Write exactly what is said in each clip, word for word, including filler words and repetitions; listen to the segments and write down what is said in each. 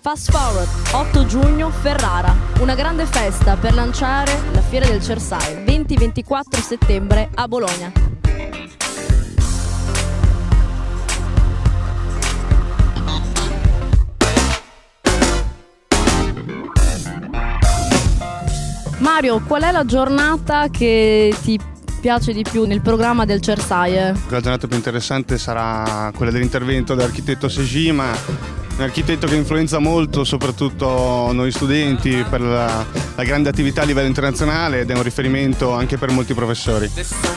Fast Forward, otto giugno, Ferrara, una grande festa per lanciare la Fiera del Cersaie, venti ventiquattro settembre a Bologna. Mario, qual è la giornata che ti piace di più nel programma del Cersaie? La giornata più interessante sarà quella dell'intervento dell'architetto Sejima, un architetto che influenza molto soprattutto noi studenti per la, la grande attività a livello internazionale ed è un riferimento anche per molti professori.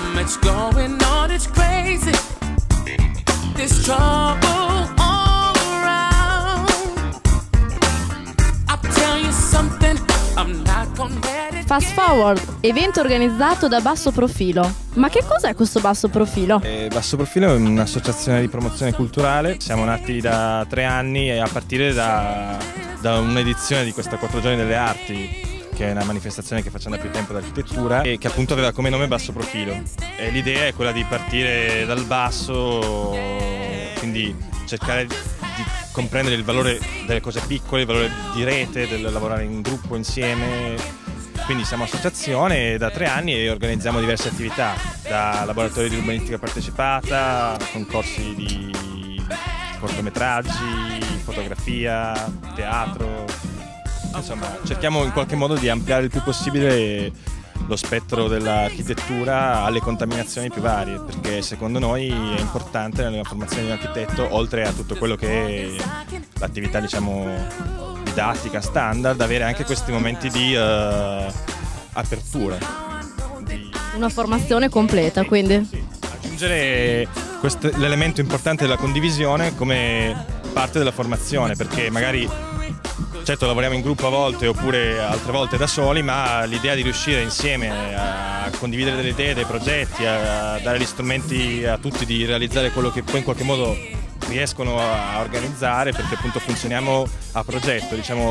Fast Forward, evento organizzato da Basso Profilo. Ma che cos'è questo Basso Profilo? Eh, Basso Profilo è un'associazione di promozione culturale, siamo nati da tre anni e a partire da, da un'edizione di questa quattro giorni delle arti, che è una manifestazione che facciamo da più tempo d'architettura e che appunto aveva come nome Basso Profilo. E l'idea è quella di partire dal basso, quindi cercare di comprendere il valore delle cose piccole, il valore di rete, del lavorare in gruppo insieme. Quindi siamo associazione da tre anni e organizziamo diverse attività, da laboratorio di urbanistica partecipata, concorsi di cortometraggi, fotografia, teatro. Insomma, cerchiamo in qualche modo di ampliare il più possibile lo spettro dell'architettura alle contaminazioni più varie, perché secondo noi è importante nella formazione di un architetto, oltre a tutto quello che è l'attività, diciamo, didattica standard, avere anche questi momenti di uh, apertura. Di... Una formazione completa, quindi. Sì, aggiungere l'elemento importante della condivisione come parte della formazione, perché magari certo lavoriamo in gruppo a volte oppure altre volte da soli, ma l'idea di riuscire insieme a condividere delle idee, dei progetti, a dare gli strumenti a tutti di realizzare quello che poi in qualche modo riescono a organizzare, perché appunto funzioniamo a progetto, diciamo,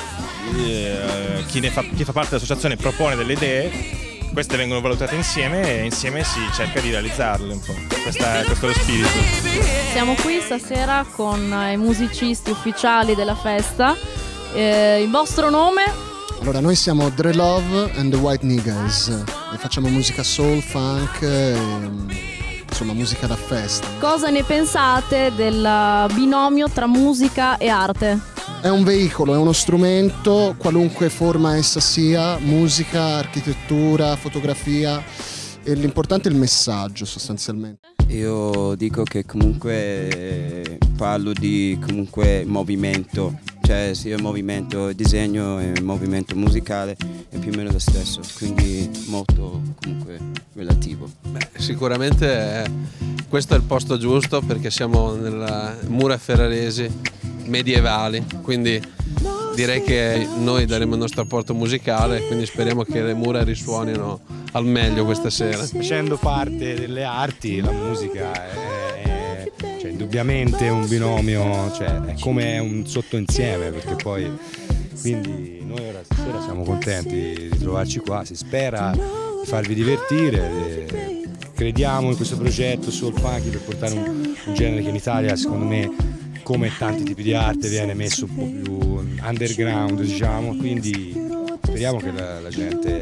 eh, chi, ne fa, chi fa parte dell'associazione propone delle idee, queste vengono valutate insieme e insieme si cerca di realizzarle un po'. Questa, questo è lo spirito. Siamo qui stasera con i musicisti ufficiali della festa. Eh, il vostro nome? Allora, noi siamo Dre Love and the White Niggas e facciamo musica soul, funk, e, insomma musica da festa. Cosa ne pensate del binomio tra musica e arte? È un veicolo, è uno strumento, qualunque forma essa sia, musica, architettura, fotografia, e l'importante è il messaggio sostanzialmente. Io dico che comunque parlo di comunque movimento, cioè sia movimento disegno e movimento musicale è più o meno lo stesso, quindi molto comunque relativo. Beh, sicuramente è, questo è il posto giusto perché siamo nelle mura ferraresi medievali, quindi direi che noi daremo il nostro apporto musicale, quindi speriamo che le mura risuonino al meglio questa sera. Facendo parte delle arti, la musica è, è cioè, indubbiamente un binomio, cioè, è come un sottoinsieme, perché poi quindi noi ora stasera siamo contenti di trovarci qua, si spera di farvi divertire, e crediamo in questo progetto Soul Funky per portare un, un genere che in Italia secondo me, come tanti tipi di arte, viene messo un po' più underground, diciamo, quindi speriamo che la, la gente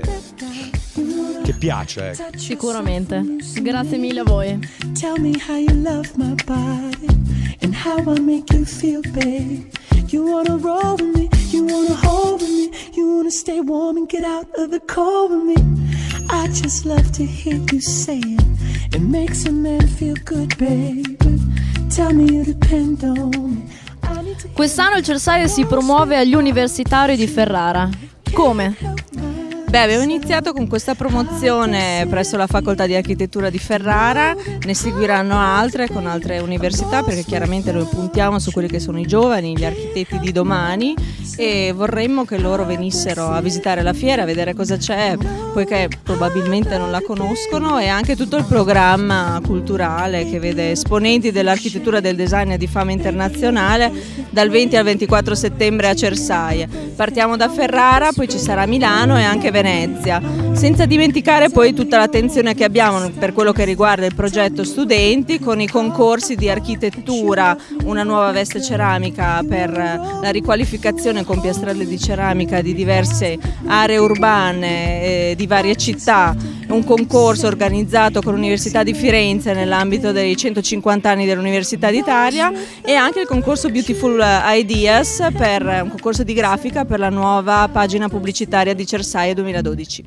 che piaccia, ecco. Sicuramente. Grazie mille a voi. Tell me how you love my body and how I make you feel, babe. You wanna roll with me, you wanna hold with me, you wanna stay warm and get out of the cold with me. I just love to hear you say it. It makes a man feel good, baby. Tell me you depend on me. Quest'anno il Cersaie si promuove agli universitari di Ferrara. Come? Beh, abbiamo iniziato con questa promozione presso la Facoltà di Architettura di Ferrara, ne seguiranno altre con altre università perché chiaramente noi puntiamo su quelli che sono i giovani, gli architetti di domani e vorremmo che loro venissero a visitare la fiera, a vedere cosa c'è, poiché probabilmente non la conoscono, e anche tutto il programma culturale che vede esponenti dell'architettura e del design di fama internazionale dal venti al ventiquattro settembre a Cersaie. Partiamo da Ferrara, poi ci sarà Milano e anche Venezia. Senza dimenticare poi tutta l'attenzione che abbiamo per quello che riguarda il progetto studenti, con i concorsi di architettura, una nuova veste ceramica per la riqualificazione con piastrelle di ceramica di diverse aree urbane eh, di varie città, un concorso organizzato con l'Università di Firenze nell'ambito dei centocinquanta anni dell'Università d'Italia, e anche il concorso Beautiful Ideas, per un concorso di grafica per la nuova pagina pubblicitaria di Cersaie duemiladodici.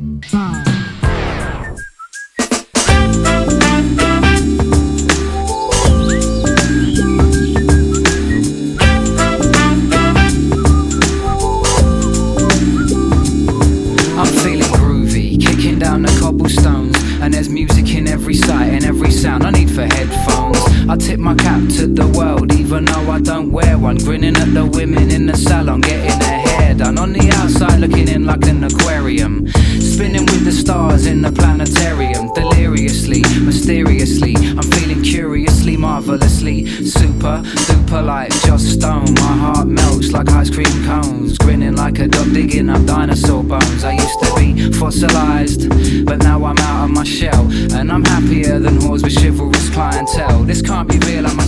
And there's music in every sight and every sound. I need for headphones. I tip my cap to the world, even though I don't wear one. Grinning at the women in the salon, getting their hair done. On the outside, looking in like an aquarium. Spinning with the stars in the planetarium. Deliriously, mysteriously, I'm feeling curiously, marvelously super, duper like Joss Stone. My heart melts like ice cream cones. Grinning like a dog digging up dinosaur bones. I used to be fossilized, but now I'm out of my shell, and I'm happier than whores with chivalrous clientele. This can't be real, I must